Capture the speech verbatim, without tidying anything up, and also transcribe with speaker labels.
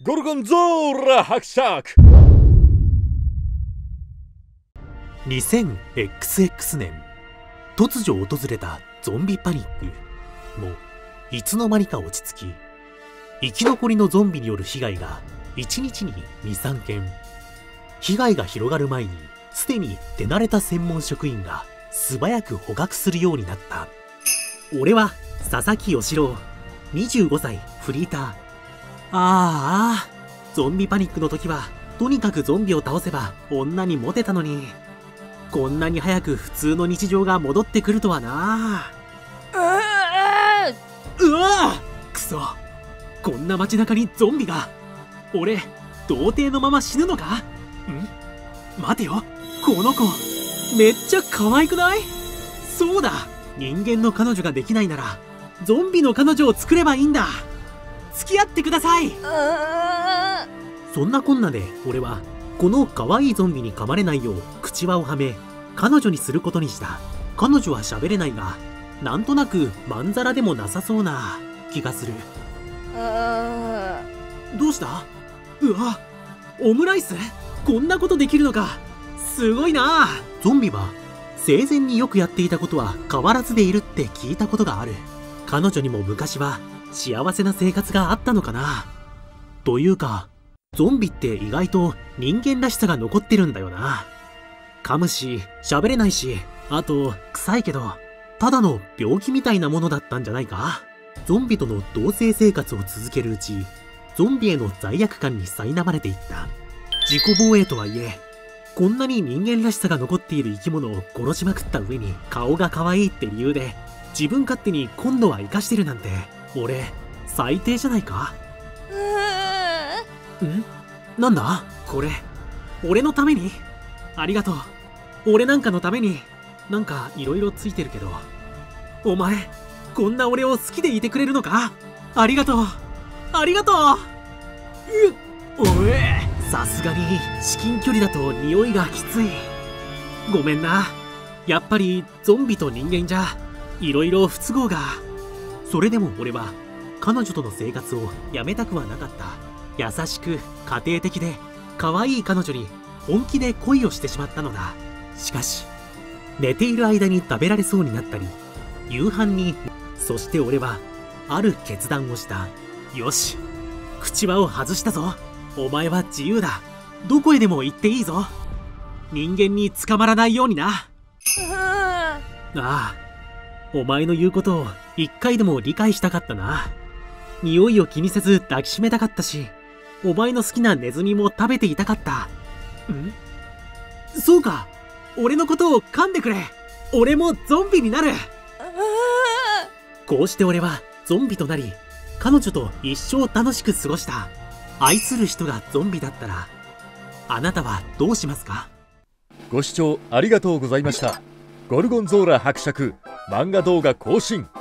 Speaker 1: ゴルゴンゾーラ伯爵。
Speaker 2: にせんエックスエックス 年、突如訪れたゾンビパニックもいつの間にか落ち着き、生き残りのゾンビによる被害がいちにちににさんけん。被害が広がる前にすでに手慣れた専門職員が素早く捕獲するようになった。俺は佐々木義郎、にじゅうごさい、フリーター。ああ、ゾンビパニックの時はとにかくゾンビを倒せば女にモテたのに、こんなに早く普通の日常が戻ってくるとはな。うわー、くそ、こんな街中にゾンビが。俺童貞のまま死ぬのか。ん、待てよ、この子めっちゃ可愛くない？そうだ、人間の彼女ができないならゾンビの彼女を作ればいいんだ。付き合ってください。そんなこんなで俺はこの可愛いゾンビに噛まれないよう口輪をはめ彼女にすることにした。彼女は喋れないがなんとなくまんざらでもなさそうな気がする。どうした？うわ、オムライス？こんなことできるのか、すごいな。ゾンビは生前によくやっていたことは変わらずでいるって聞いたことがある。彼女にも昔は幸せな生活があったのかな。というかゾンビって意外と人間らしさが残ってるんだよな。噛むし喋れないし、あと臭いけどただの病気みたいなものだったんじゃないか。ゾンビとの同棲生活を続けるうち、ゾンビへの罪悪感に苛まれていった。自己防衛とはいえ、こんなに人間らしさが残っている生き物を殺しまくった上に顔が可愛いって理由で自分勝手に今度は生かしてるなんて、俺最低じゃないか。ん？なんだこれ、俺のために？ありがとう。俺なんかのためになんかいろいろついてるけど、お前こんな俺を好きでいてくれるのか？ありがとう、ありがとう。うっ、おえ、さすがに至近距離だと匂いがきつい。ごめんな。やっぱりゾンビと人間じゃいろいろ不都合が。それでも俺は彼女との生活をやめたくはなかった。優しく家庭的で可愛い彼女に本気で恋をしてしまったのだ。しかし寝ている間に食べられそうになったり、夕飯に、そして俺はある決断をした。よし、口輪を外したぞ。お前は自由だ。どこへでも行っていいぞ。人間に捕まらないようにな。ああ、お前の言うことを一回でも理解したかったな。匂いを気にせず抱きしめたかったし、お前の好きなネズミも食べていたかった。ん？そうか、俺のことを噛んでくれ。俺もゾンビになる。こうして俺はゾンビとなり、彼女と一生楽しく過ごした。愛する人がゾンビだったらあなたはどうしますか？
Speaker 1: ご視聴ありがとうございました。ゴルゴンゾーラ伯爵漫画動画更新。